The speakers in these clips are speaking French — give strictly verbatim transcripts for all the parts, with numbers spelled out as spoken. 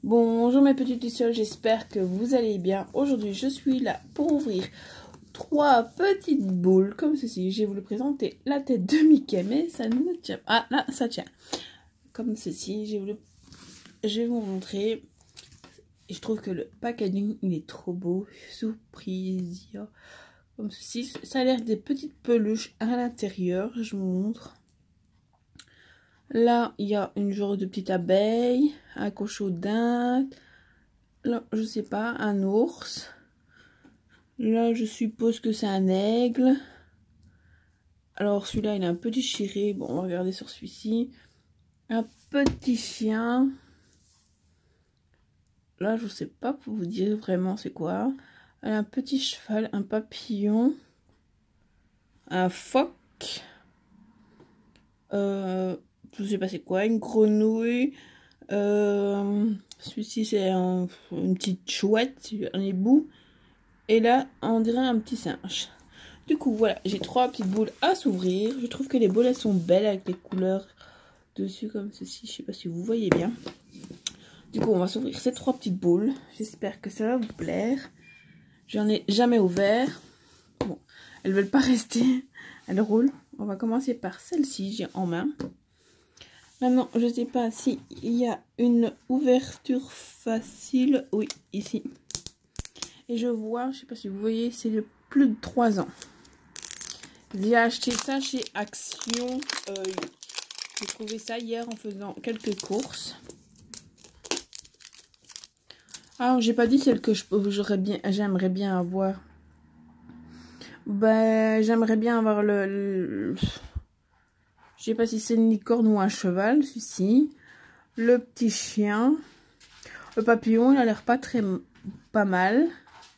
Bonjour mes petites lucioles, j'espère que vous allez bien. Aujourd'hui je suis là pour ouvrir trois petites boules comme ceci. Je vais vous le présenter la tête de Mickey, mais ça ne tient pas. Ah là ça tient. Comme ceci, je vais vous, le... je vais vous montrer. Et je trouve que le packaging il est trop beau. Surprise. Comme ceci, ça a l'air des petites peluches à l'intérieur. Je vous montre. Là, il y a une genre de petite abeille, un cochon d'Inde. Là, je sais pas, un ours. Là, je suppose que c'est un aigle. Alors, celui-là, il est un peu déchiré. Bon, on va regarder sur celui-ci. Un petit chien. Là, je sais pas pour vous dire vraiment c'est quoi. Un petit cheval, un papillon. Un phoque. Euh... Je sais pas c'est quoi, une grenouille. Euh, Celui-ci c'est un, une petite chouette, un hibou. Et là, on dirait un petit singe. Du coup, voilà, j'ai trois petites boules à s'ouvrir. Je trouve que les boules elles sont belles avec les couleurs dessus comme ceci. Je sais pas si vous voyez bien. Du coup, on va s'ouvrir ces trois petites boules. J'espère que ça va vous plaire. J'en ai jamais ouvert. Bon, elles veulent pas rester. Elles roulent. On va commencer par celle-ci, j'ai en main. Maintenant, je ne sais pas si il y a une ouverture facile. Oui, ici. Et je vois, je sais pas si vous voyez, c'est de plus de trois ans. J'ai acheté ça chez Action. Euh, J'ai trouvé ça hier en faisant quelques courses. Ah, j'ai pas dit celle que j'aurais bien, j'aimerais bien avoir. Ben, j'aimerais bien avoir le... le je sais pas si c'est une licorne ou un cheval, celui-ci. Le petit chien. Le papillon, il a l'air pas très... pas mal.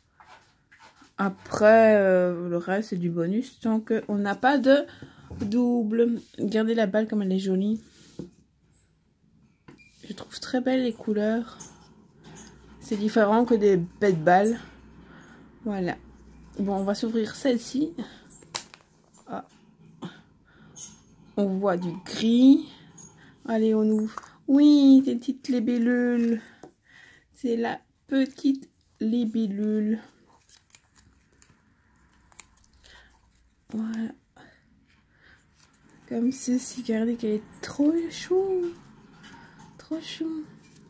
Après, euh, le reste, c'est du bonus. Tant qu'on n'a pas de double. Regardez la balle comme elle est jolie. Je trouve très belle les couleurs. C'est différent que des bêtes balles. Voilà. Bon, on va s'ouvrir celle-ci. Ah. On voit du gris. Allez, on ouvre. Oui, des petites libellules. C'est la petite libellule. Voilà. Comme ceci. Regardez qu'elle est trop chou. Trop chou.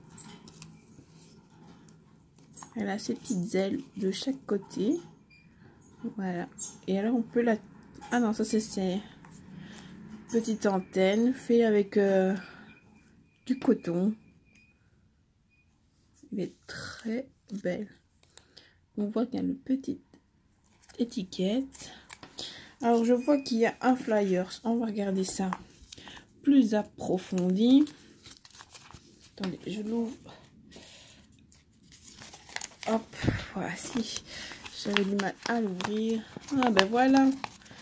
Elle a ses petites ailes de chaque côté. Voilà. Et alors on peut la... Ah non, ça c'est petite antenne fait avec euh, du coton. Elle est très belle. On voit qu'il y a une petite étiquette. Alors je vois qu'il y a un flyers. On va regarder ça plus approfondi. Attendez, je l'ouvre. Hop, voici. J'avais du mal à l'ouvrir. Ah ben voilà.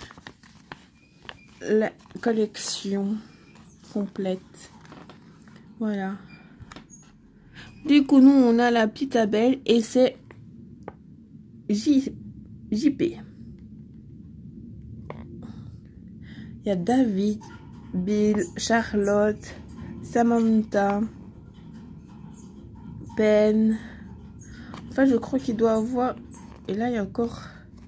La collection complète. Voilà. Du coup, nous, on a la petite abeille et c'est J P. Il y a David, Bill, Charlotte, Samantha, Ben. Enfin, je crois qu'il doit avoir... Et là, il y a encore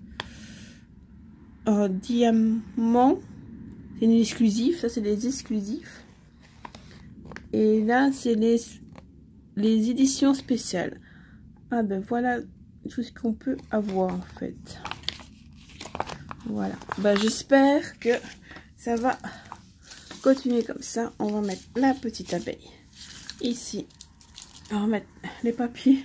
un diamant. C'est une exclusive. Ça, c'est les exclusifs. Et là, c'est les... les éditions spéciales. Ah ben voilà tout ce qu'on peut avoir en fait. Voilà. Ben, j'espère que ça va continuer comme ça. On va mettre la petite abeille ici. On va mettre les papiers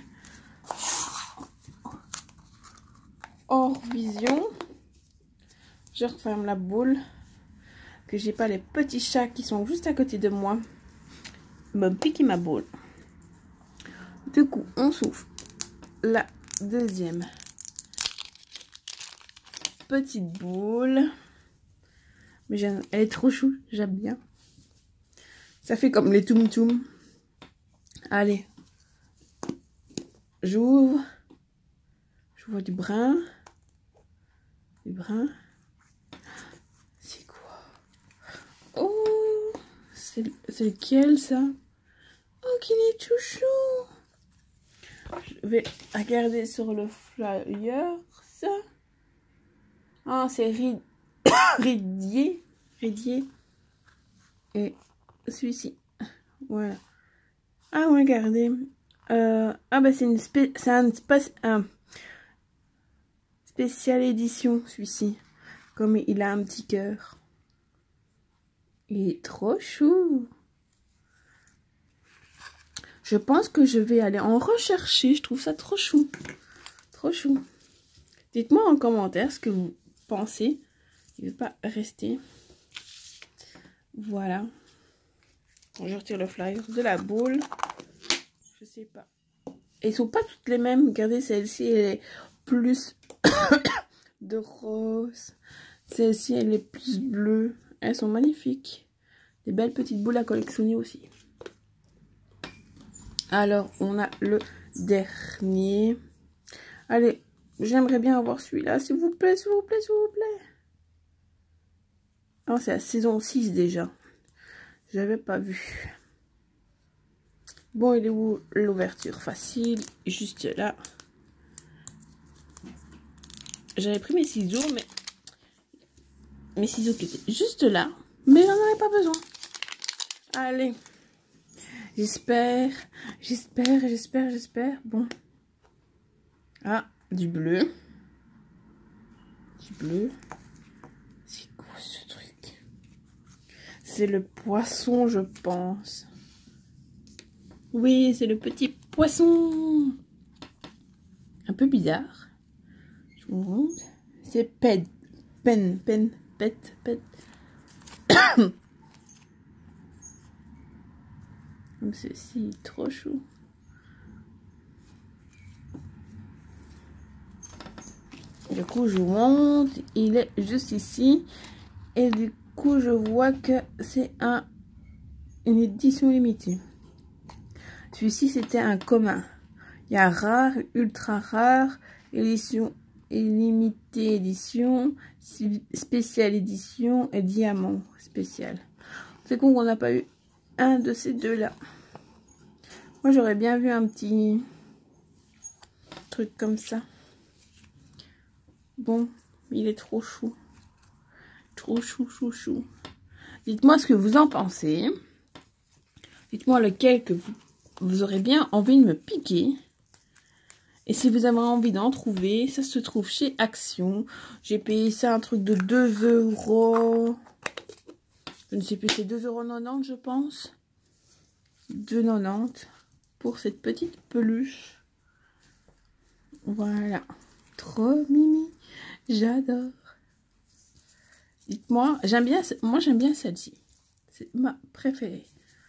hors vision. Je referme la boule. Que j'ai pas les petits chats qui sont juste à côté de moi me piquer ma boule. Du coup, on s'ouvre la deuxième petite boule. Mais elle est trop chou, j'aime bien. Ça fait comme les Toum Toum. Allez. J'ouvre. Je vois du brun. Du brun. C'est quoi? Oh, c'est lequel ça? Oh, qu'il est tout chou. vais regarder sur le flyer. Ça. Ah, c'est rid... Ridier. Ridier. Et celui-ci. Voilà. Ah, regardez. Euh, ah, bah, c'est une spé... c'est un, un spécial édition, celui-ci. Comme il a un petit cœur. Il est trop chou. Je pense que je vais aller en rechercher. Je trouve ça trop chou. Trop chou. Dites-moi en commentaire ce que vous pensez. Il ne veut pas rester. Voilà. Je retire le flyer de la boule. Je sais pas. Elles sont pas toutes les mêmes. Regardez, celle-ci, elle est plus de rose. Celle-ci, elle est plus bleue. Elles sont magnifiques. Des belles petites boules à collectionner aussi. Alors, on a le dernier. Allez, j'aimerais bien avoir celui-là, s'il vous plaît, s'il vous plaît, s'il vous plaît. Oh, c'est la saison six déjà. J'avais pas vu. Bon, il est où l'ouverture? Facile, juste là. J'avais pris mes ciseaux, mais... Mes ciseaux qui étaient juste là. Mais j'en avais pas besoin. Allez. J'espère, j'espère, j'espère, j'espère. Bon. Ah, du bleu. Du bleu. C'est quoi ce truc? C'est le poisson, je pense. Oui, c'est le petit poisson. Un peu bizarre. Je vous montre. C'est pen, pen, pen, pet, pet. Comme ceci, trop chou. Du coup, je vous montre. Il est juste ici. Et du coup, je vois que c'est un, une édition limitée. Celui-ci, c'était un commun. Il y a rare, ultra rare, édition illimitée, édition, spéciale édition et diamant spécial. C'est con qu'on n'a pas eu un de ces deux-là. Moi, j'aurais bien vu un petit truc comme ça. Bon, il est trop chou. Trop chou, chou, chou. Dites-moi ce que vous en pensez. Dites-moi lequel que vous, vous aurez bien envie de me piquer. Et si vous avez envie d'en trouver, ça se trouve chez Action. J'ai payé ça un truc de deux euros. Je ne sais plus, c'est deux euros quatre-vingt-dix, je pense. deux euros quatre-vingt-dix pour cette petite peluche. Voilà. Trop mimi. J'adore. Dites-moi, j'aime bien, moi j'aime bien celle-ci. C'est ma préférée.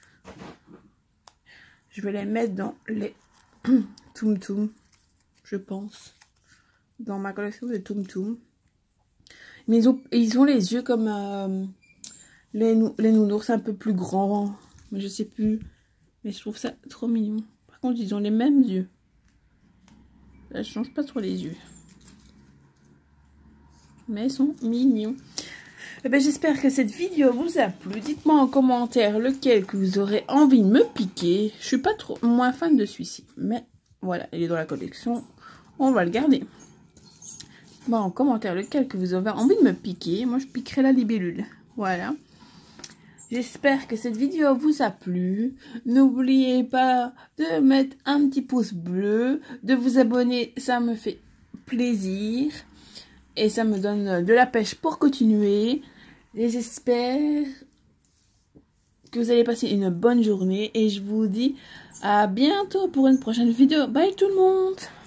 Je vais les mettre dans les Toum Toum, je pense. Dans ma collection de Toum Toum. Mais ils ont, ils ont les yeux comme euh, les, les nounours un peu plus grands. Mais je sais plus. Mais je trouve ça trop mignon. Par contre, ils ont les mêmes yeux. Ça change pas trop les yeux. Mais ils sont mignons. Eh ben, j'espère que cette vidéo vous a plu. Dites-moi en commentaire lequel que vous aurez envie de me piquer. Je suis pas trop moins fan de celui-ci. Mais voilà, il est dans la collection. On va le garder. Dites-moi en commentaire lequel que vous avez envie de me piquer. Moi, je piquerai la libellule. Voilà. J'espère que cette vidéo vous a plu. N'oubliez pas de mettre un petit pouce bleu. De vous abonner, ça me fait plaisir. Et ça me donne de la pêche pour continuer. Et j'espère que vous allez passer une bonne journée. Et je vous dis à bientôt pour une prochaine vidéo. Bye tout le monde!